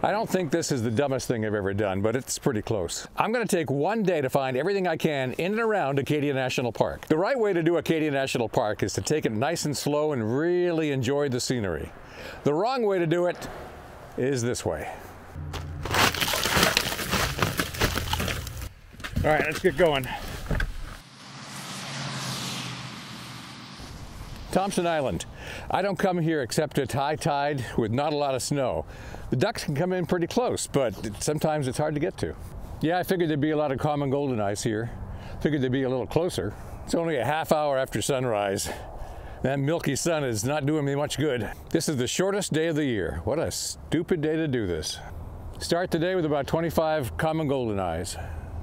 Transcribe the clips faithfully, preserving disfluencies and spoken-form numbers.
I don't think this is the dumbest thing I've ever done, but it's pretty close. I'm going to take one day to find everything I can in and around Acadia National Park. The right way to do Acadia National Park is to take it nice and slow and really enjoy the scenery. The wrong way to do it is this way. All right, let's get going. Thompson Island. I don't come here except at high tide with not a lot of snow. The ducks can come in pretty close, but it, sometimes it's hard to get to. Yeah, I figured there'd be a lot of common golden eyes here. Figured they'd be a little closer. It's only a half hour after sunrise. That milky sun is not doing me much good. This is the shortest day of the year. What a stupid day to do this. Start the day with about twenty-five common golden eyes.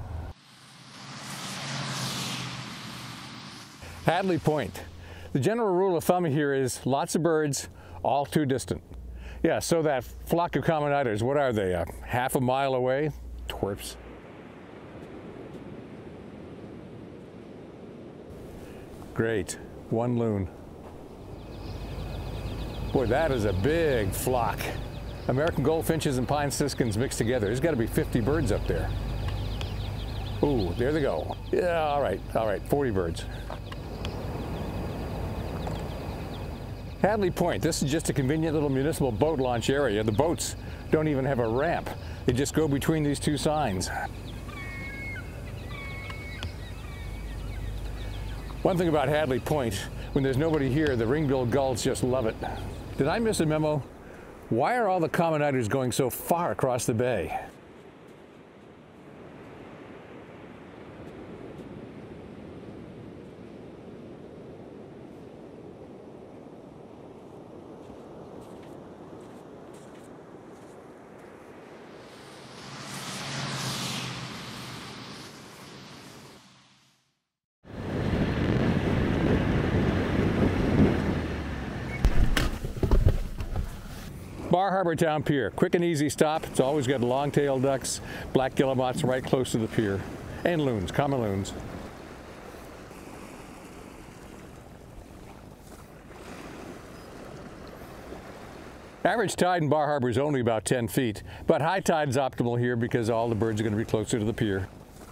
Hadley Point. The general rule of thumb here is lots of birds, all too distant. Yeah, so that flock of common eiders, what are they, a half a mile away? Twerps. Great, one loon. Boy, that is a big flock. American goldfinches and pine siskins mixed together. There's got to be fifty birds up there. Ooh, there they go. Yeah, all right, all right, forty birds. Hadley Point, this is just a convenient little municipal boat launch area. The boats don't even have a ramp. They just go between these two signs. One thing about Hadley Point, when there's nobody here, the ring-billed gulls just love it. Did I miss a memo? Why are all the common eiders going so far across the bay? Bar Harbor Town Pier, quick and easy stop. It's always got long-tailed ducks, black guillemots right close to the pier, and loons, common loons. Average tide in Bar Harbor is only about ten feet, but high tide is optimal here because all the birds are going to be closer to the pier.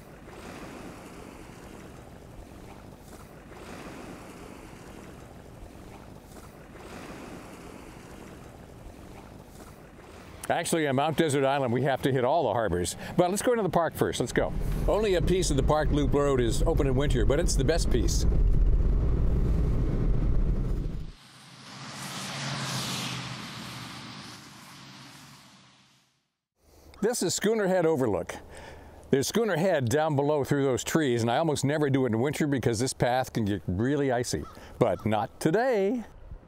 Actually, on Mount Desert Island, we have to hit all the harbors. But let's go into the park first. Let's go. Only a piece of the Park Loop Road is open in winter, but it's the best piece. This is Schooner Head Overlook. There's Schooner Head down below through those trees, and I almost never do it in winter because this path can get really icy. But not today.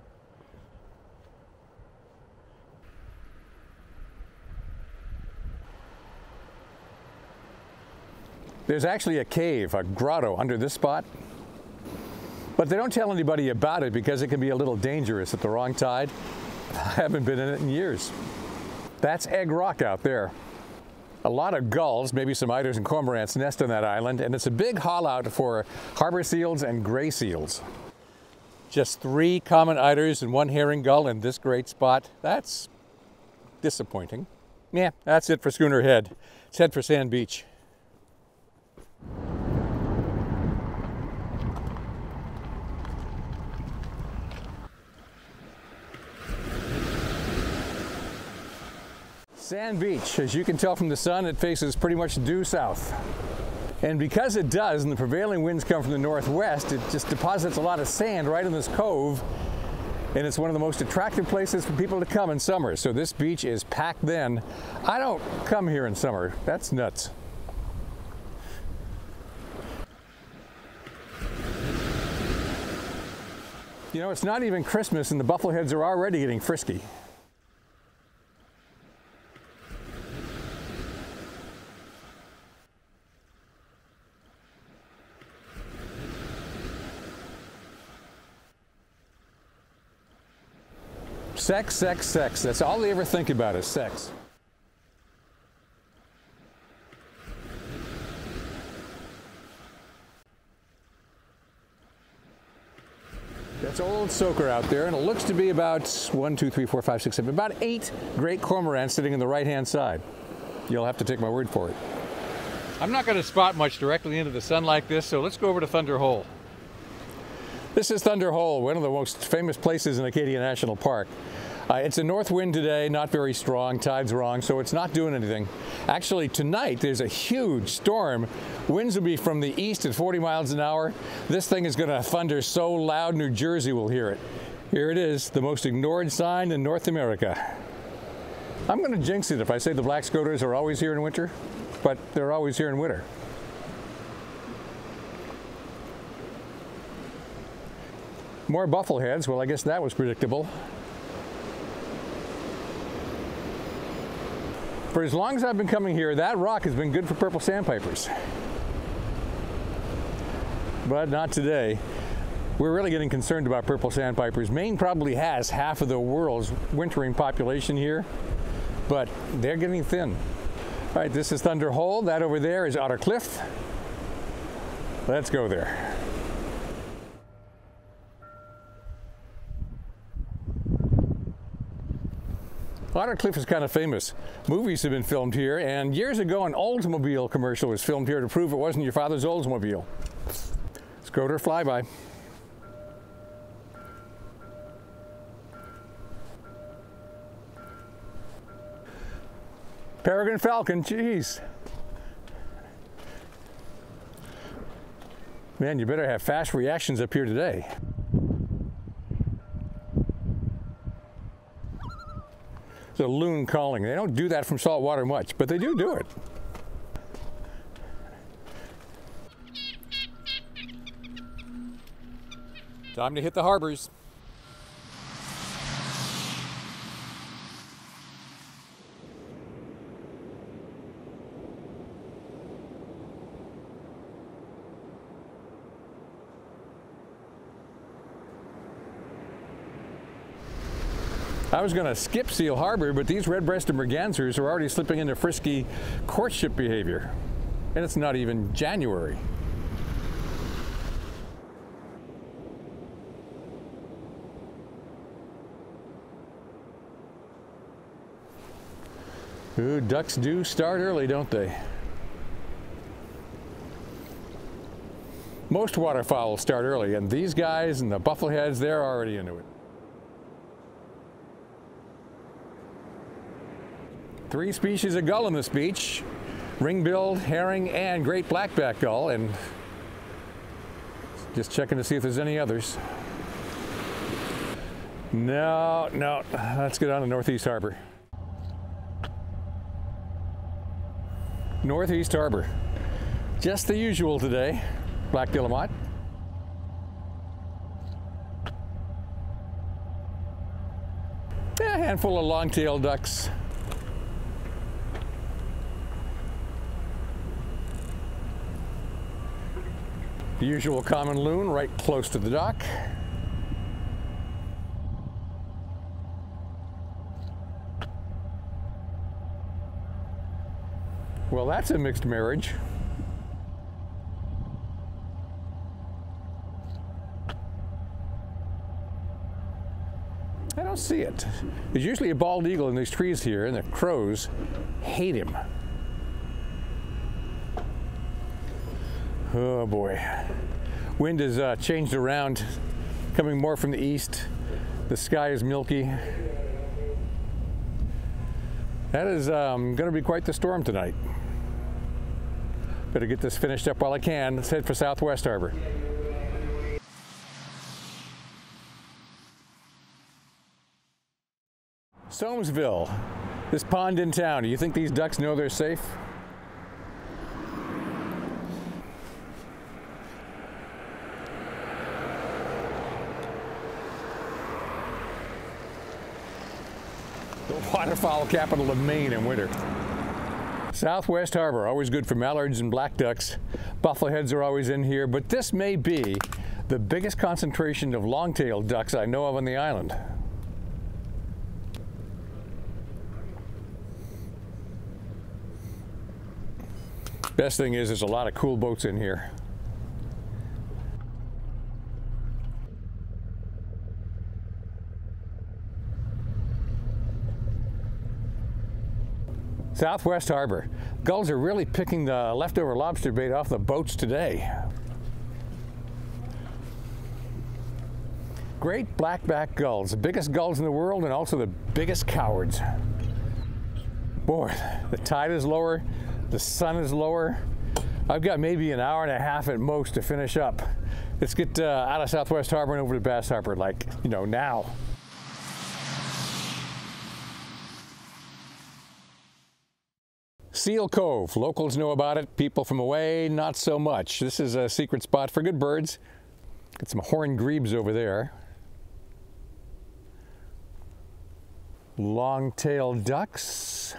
There's actually a cave, a grotto, under this spot. But they don't tell anybody about it because it can be a little dangerous at the wrong tide. I haven't been in it in years. That's Egg Rock out there. A lot of gulls, maybe some eiders and cormorants nest on that island, and it's a big haul out for harbor seals and gray seals. Just three common eiders and one herring gull in this great spot. That's disappointing. Yeah, that's it for Schooner Head. Let's head for Sand Beach. Sand Beach, as you can tell from the sun, it faces pretty much due south. And because it does, and the prevailing winds come from the northwest, it just deposits a lot of sand right in this cove. And it's one of the most attractive places for people to come in summer. So this beach is packed then. I don't come here in summer. That's nuts. You know, it's not even Christmas and the buffleheads are already getting frisky. Sex, sex, sex. That's all they ever think about is sex. It's an old soaker out there, and it looks to be about one, two, three, four, five, six, seven, about eight great cormorants sitting in the right-hand side. You'll have to take my word for it. I'm not going to spot much directly into the sun like this, so let's go over to Thunder Hole. This is Thunder Hole, one of the most famous places in Acadia National Park. Uh, it's a north wind today, not very strong, tide's wrong, so it's not doing anything. Actually, tonight there's a huge storm. Winds will be from the east at forty miles an hour. This thing is going to thunder so loud New Jersey will hear it. Here it is, the most ignored sign in North America. I'm going to jinx it if I say the black scoters are always here in winter, but they're always here in winter. More buffleheads, well, I guess that was predictable. For as long as I've been coming here, that rock has been good for purple sandpipers. But not today. We're really getting concerned about purple sandpipers. Maine probably has half of the world's wintering population here, but they're getting thin. All right, this is Thunder Hole. That over there is Otter Cliff. Let's go there. Otter Cliff is kind of famous. Movies have been filmed here, and years ago an Oldsmobile commercial was filmed here to prove it wasn't your father's Oldsmobile. Scoter flyby. Peregrine falcon, geez. Man, you better have fast reactions up here today. It's a loon calling. They don't do that from salt water much, but they do do it. Time to hit the harbors. I was going to skip Seal Harbor, but these red-breasted mergansers are already slipping into frisky courtship behavior. And it's not even January. Ooh, ducks do start early, don't they? Most waterfowl start early, and these guys and the buffleheads, they're already into it. Three species of gull in this beach: ring-billed, herring, and great blackback gull, and just checking to see if there's any others. No, no, let's get on to Northeast Harbor. Northeast Harbor. Just the usual today. Black guillemot. A handful of long-tailed ducks. The usual common loon right close to the dock. Well, that's a mixed marriage. I don't see it. There's usually a bald eagle in these trees here, and the crows hate him. Oh boy. Wind has uh, changed around, coming more from the east. The sky is milky. That is um, going to be quite the storm tonight. Better get this finished up while I can. Let's head for Southwest Harbor. Soamesville, this pond in town. Do you think these ducks know they're safe? The waterfowl capital of Maine in winter. Southwest Harbor, always good for mallards and black ducks. Buffleheads are always in here, but this may be the biggest concentration of long-tailed ducks I know of on the island. Best thing is there's a lot of cool boats in here. Southwest Harbor. Gulls are really picking the leftover lobster bait off the boats today. Great blackback gulls, the biggest gulls in the world and also the biggest cowards. Boy, the tide is lower, the sun is lower. I've got maybe an hour and a half at most to finish up. Let's get uh, out of Southwest Harbor and over to Bass Harbor, like, you know, now. Seal Cove, locals know about it, people from away, not so much. This is a secret spot for good birds. Got some horned grebes over there. Long-tailed ducks.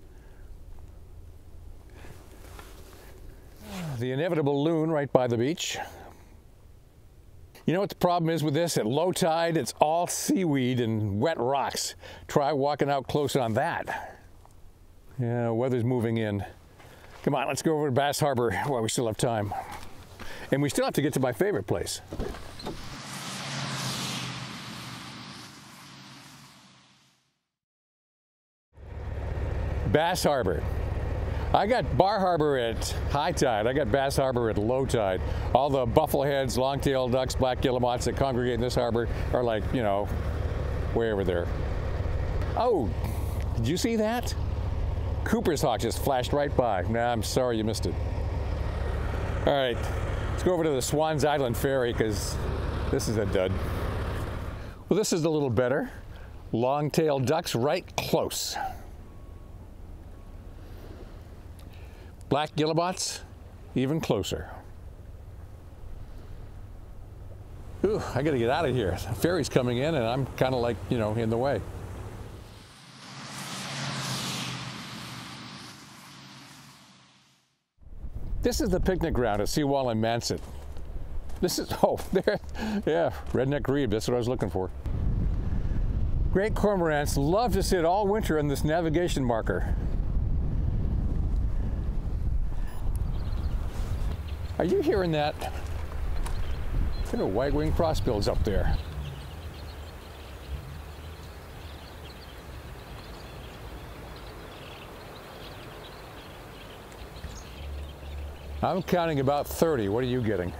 The inevitable loon right by the beach. You know what the problem is with this? At low tide, it's all seaweed and wet rocks. Try walking out close on that. Yeah, weather's moving in. Come on, let's go over to Bass Harbor while we still have time. And we still have to get to my favorite place. Bass Harbor. I got Bar Harbor at high tide. I got Bass Harbor at low tide. All the buffleheads, long-tailed ducks, black guillemots that congregate in this harbor are like, you know, way over there. Oh, did you see that? Cooper's hawk just flashed right by. Nah, I'm sorry you missed it. All right, let's go over to the Swans Island Ferry because this is a dud. Well, this is a little better. Long-tailed ducks right close. Black guillemots, even closer. Ooh, I gotta get out of here. The ferry's coming in and I'm kind of like, you know, in the way. This is the picnic ground at Seawall and Manset. This is, oh, there, yeah, redneck grebe, that's what I was looking for. Great cormorants love to sit all winter on this navigation marker. Are you hearing that? There are white-winged crossbills up there. I'm counting about thirty. What are you getting?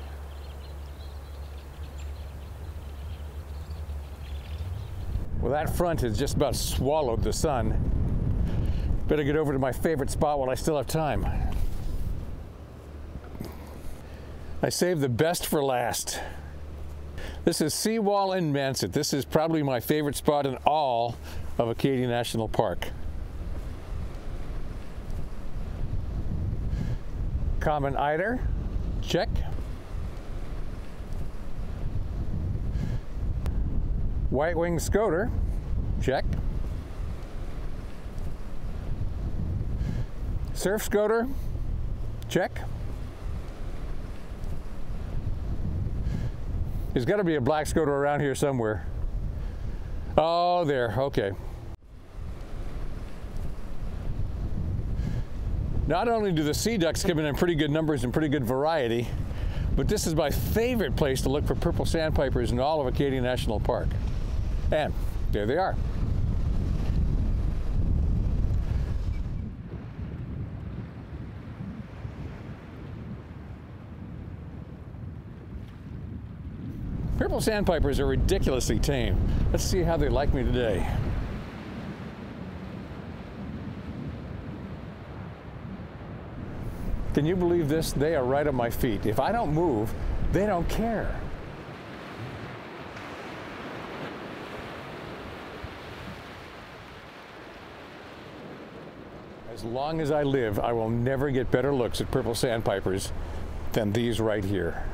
Well, that front has just about swallowed the sun. Better get over to my favorite spot while I still have time. I saved the best for last. This is Seawall and Manset. This is probably my favorite spot in all of Acadia National Park. Common eider, check. White-winged scoter, check. Surf scoter, check. There's got to be a black scoter around here somewhere. Oh, there, okay. Not only do the sea ducks come in in pretty good numbers and pretty good variety, but this is my favorite place to look for purple sandpipers in all of Acadia National Park. And there they are. Purple sandpipers are ridiculously tame. Let's see how they like me today. Can you believe this? They are right at my feet. If I don't move, they don't care. As long as I live, I will never get better looks at purple sandpipers than these right here.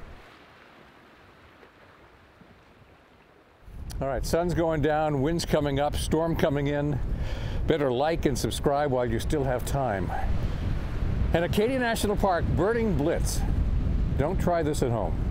All right, sun's going down, wind's coming up, storm coming in. Better like and subscribe while you still have time. And Acadia National Park Birding Blitz. Don't try this at home.